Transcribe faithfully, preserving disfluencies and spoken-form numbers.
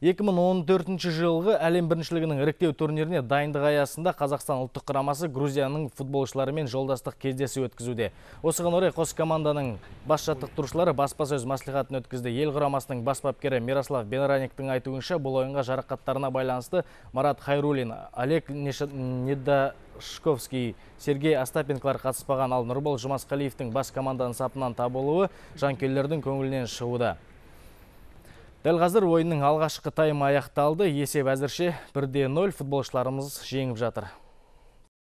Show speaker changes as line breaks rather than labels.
екі мың он төртінші жылғы әлем біріншілігінің іріктеу турниріне дайындық аясында Қазақстан ұлттық құрамасы Грузияның футболшыларымен жолдастық кездесу өткізуде. Осыған орай қос команданың бас жаттықтырушылары баспасөз маслихатын өткізді. Ел құрамасының бас бапкері Мирослав Бенараниктің айтуынша, бұл ойынға жарақаттарына байланысты Марат Хайруллин, Олег Недашковский, Сергей Остапенкалар қатыспаған, ал Нұрбол Жұмасқалиевтің бас команданың сапынан табылуы жанкүйерлердің көңілінен шығуда. Дәл қазір ойынның алғашқы таймы аяқталды. Есеп әзірше бір де нөл, футболшыларымыз жеңіп жатыр.